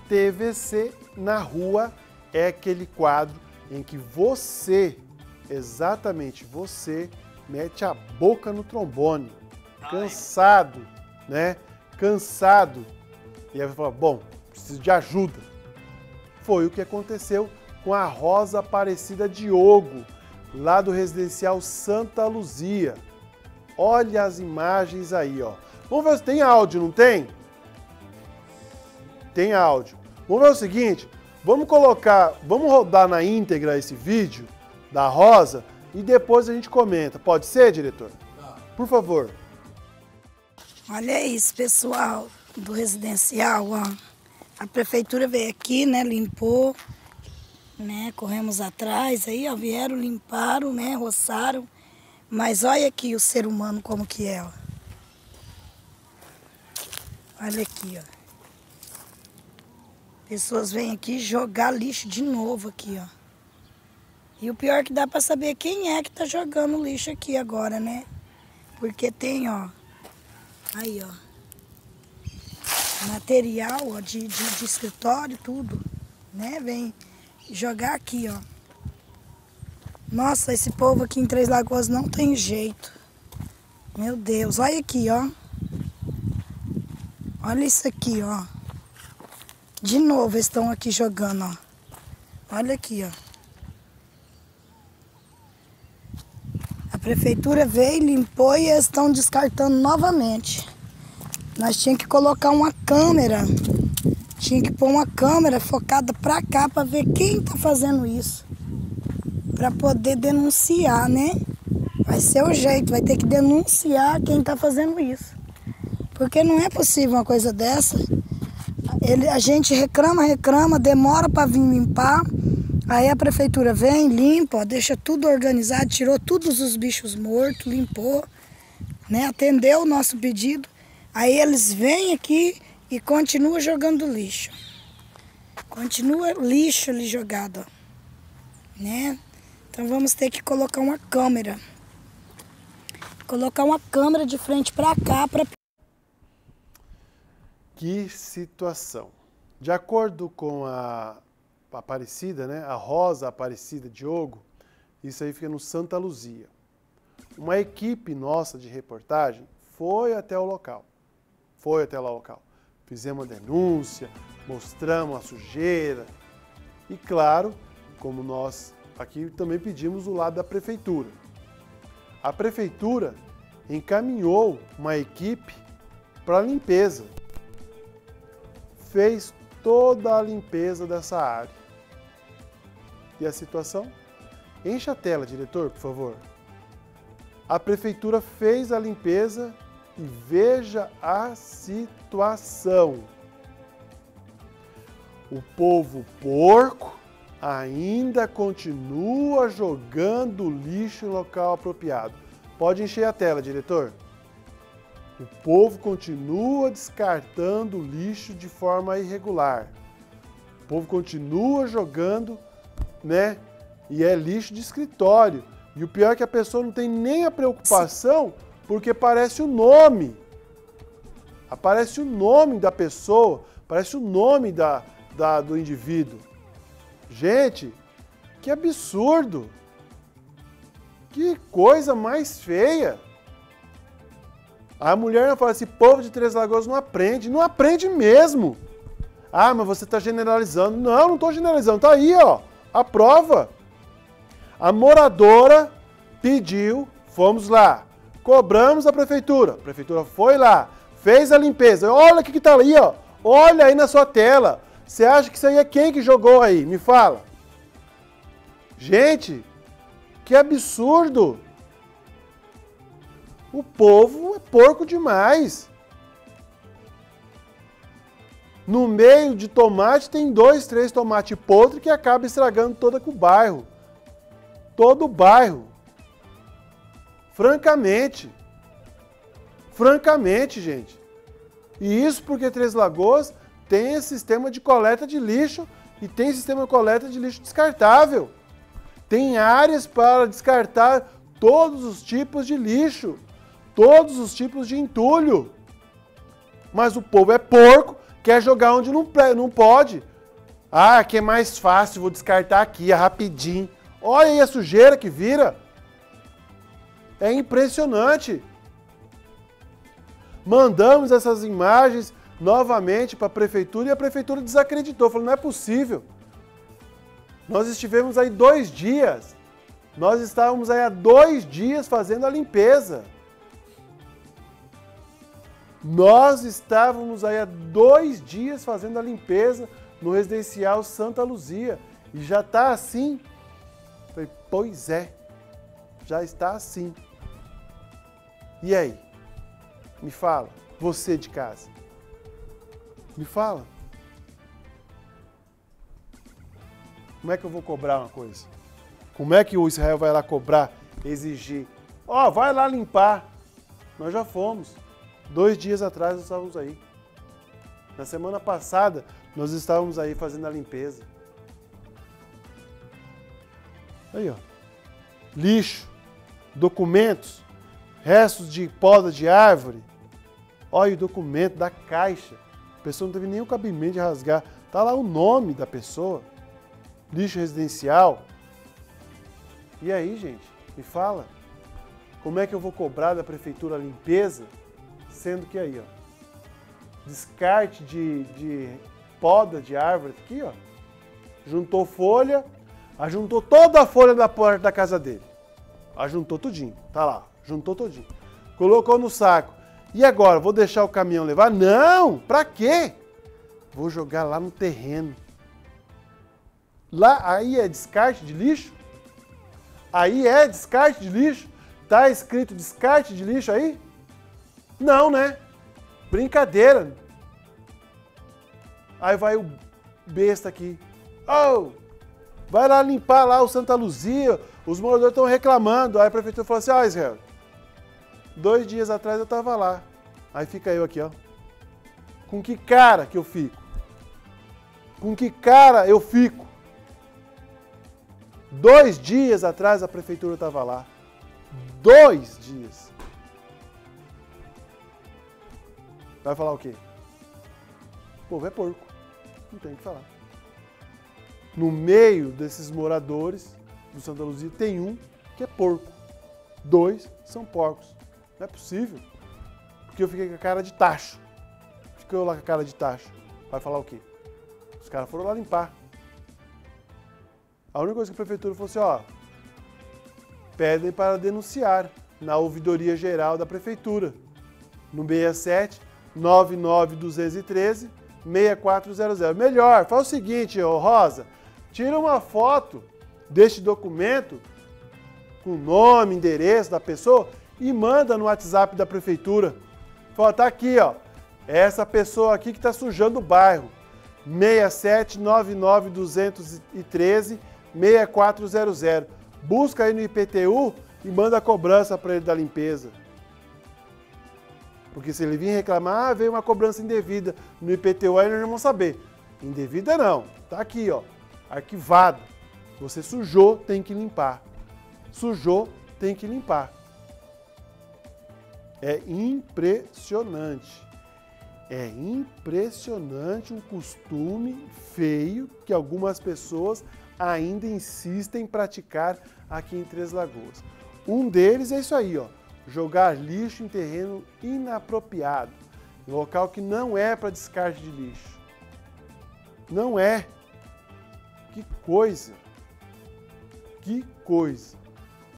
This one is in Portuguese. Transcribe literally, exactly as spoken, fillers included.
T V C na rua é aquele quadro em que você, exatamente você, mete a boca no trombone, cansado, né? Cansado. E aí vai falar, bom, preciso de ajuda. Foi o que aconteceu com a Rosa Aparecida Diogo, lá do residencial Santa Luzia. Olha as imagens aí, ó. Vamos ver se tem áudio, não tem? Tem áudio. Vamos ver o seguinte, vamos colocar, vamos rodar na íntegra esse vídeo da Rosa e depois a gente comenta. Pode ser, diretor? Por favor. Olha isso, pessoal do residencial, ó. A prefeitura veio aqui, né, limpou, né, corremos atrás aí, ó, vieram, limparam, né, roçaram. Mas olha aqui o ser humano como que é, ó. Olha aqui, ó. Pessoas vêm aqui jogar lixo de novo aqui, ó. E o pior é que dá pra saber quem é que tá jogando lixo aqui agora, né? Porque tem, ó, aí, ó, material, ó, de, de, de escritório, tudo, né? Vem jogar aqui, ó. Nossa, esse povo aqui em Três Lagoas não tem jeito. Meu Deus, olha aqui, ó. Olha isso aqui, ó. De novo eles estão aqui jogando, ó. Olha aqui, ó. A prefeitura veio, limpou e eles estão descartando novamente. Nós tínhamos que colocar uma câmera. Tinha que pôr uma câmera focada pra cá pra ver quem tá fazendo isso. Pra poder denunciar, né? Vai ser o jeito, vai ter que denunciar quem tá fazendo isso. Porque não é possível uma coisa dessa. Ele, a gente reclama, reclama, demora para vir limpar. Aí a prefeitura vem, limpa, ó, deixa tudo organizado, tirou todos os bichos mortos, limpou, né? Atendeu o nosso pedido. Aí eles vêm aqui e continuam jogando lixo. Continua lixo ali jogado, ó, né? Então vamos ter que colocar uma câmera. Colocar uma câmera de frente para cá para... Que situação. De acordo com a Aparecida, né, a Rosa Aparecida Diogo, isso aí fica no Santa Luzia. Uma equipe nossa de reportagem foi até o local. Foi até lá o local. Fizemos a denúncia, mostramos a sujeira. E claro, como nós aqui também pedimos o lado da prefeitura. A prefeitura encaminhou uma equipe para a limpeza. Fez toda a limpeza dessa área. E a situação? Enche a tela, diretor, por favor. A prefeitura fez a limpeza e veja a situação. O povo porco ainda continua jogando lixo em local apropriado. Pode encher a tela, diretor. O povo continua descartando lixo de forma irregular. O povo continua jogando, né? E é lixo de escritório. E o pior é que a pessoa não tem nem a preocupação, porque parece o nome. Aparece o nome da pessoa, parece o nome da, da, do indivíduo. Gente, que absurdo! Que coisa mais feia! A mulher fala assim, povo de Três Lagoas não aprende. Não aprende mesmo. Ah, mas você está generalizando. Não, não estou generalizando. Está aí, ó, a prova. A moradora pediu, fomos lá, cobramos a prefeitura. A prefeitura foi lá, fez a limpeza. Olha o que está aí, ó. Olha aí na sua tela. Você acha que isso aí é quem que jogou aí? Me fala. Gente, que absurdo. O povo é porco demais. No meio de tomate tem dois, três tomates podres que acaba estragando todo o bairro. Todo o bairro. Francamente. Francamente, gente. E isso porque Três Lagoas tem esse sistema de coleta de lixo e tem sistema de coleta de lixo descartável. Tem áreas para descartar todos os tipos de lixo. Todos os tipos de entulho. Mas o povo é porco quer jogar onde não, não pode. Ah, aqui é mais fácil, vou descartar aqui, é rapidinho. Olha aí a sujeira que vira. É impressionante. Mandamos essas imagens novamente para a prefeitura e a prefeitura desacreditou, falou, não é possível. Nós estivemos aí dois dias, nós estávamos aí há dois dias fazendo a limpeza. Nós estávamos aí há dois dias fazendo a limpeza no residencial Santa Luzia e já está assim. Falei, pois é, já está assim. E aí? Me fala, você de casa. Me fala. Como é que eu vou cobrar uma coisa? Como é que o Israel vai lá cobrar, exigir? Ó, oh, vai lá limpar. Nós já fomos. Dois dias atrás nós estávamos aí. Na semana passada nós estávamos aí fazendo a limpeza. Aí, ó. Lixo, documentos, restos de poda de árvore. Olha o documento da caixa. A pessoa não teve nem o cabimento de rasgar. Tá lá o nome da pessoa. Lixo residencial. E aí, gente, me fala. Como é que eu vou cobrar da prefeitura a limpeza, sendo que aí, ó, descarte de, de poda de árvore, aqui, ó, juntou folha, ajuntou toda a folha da porta da casa dele. Ajuntou tudinho, tá lá, juntou tudinho. Colocou no saco. E agora, vou deixar o caminhão levar? Não! Pra quê? Vou jogar lá no terreno. Lá, aí é descarte de lixo? Aí é descarte de lixo? Tá escrito descarte de lixo aí? Não, né? Brincadeira. Aí vai o besta aqui. Oh! Vai lá limpar lá o Santa Luzia, os moradores estão reclamando. Aí a prefeitura falou assim, ó, oh, Israel, dois dias atrás eu estava lá. Aí fica eu aqui, ó. Com que cara que eu fico? Com que cara eu fico? Dois dias atrás a prefeitura estava lá. Dois dias. Vai falar o quê? O povo é porco. Não tem o que falar. No meio desses moradores do Santa Luzia tem um que é porco. Dois são porcos. Não é possível. Porque eu fiquei com a cara de tacho. Fiquei lá com a cara de tacho. Vai falar o quê? Os caras foram lá limpar. A única coisa que a prefeitura falou assim, ó, pedem para denunciar na ouvidoria geral da prefeitura, no seis sete, nove nove um dois um três, seis quatro zero zero. Melhor, faz o seguinte, ô Rosa, tira uma foto deste documento com nome, endereço da pessoa e manda no WhatsApp da prefeitura. Fala, tá aqui, ó, essa pessoa aqui que está sujando o bairro, seis sete, nove nove um dois um três, seis quatro zero zero. Busca aí no I P T U e manda a cobrança para ele da limpeza. Porque se ele vir reclamar, ah, veio uma cobrança indevida no I P T U, aí nós não vamos saber. Indevida não, tá aqui, ó, arquivado. Você sujou, tem que limpar. Sujou, tem que limpar. É impressionante. É impressionante um costume feio que algumas pessoas ainda insistem em praticar aqui em Três Lagoas. Um deles é isso aí, ó, jogar lixo em terreno inapropriado, em local que não é para descarte de lixo. Não é. Que coisa. Que coisa.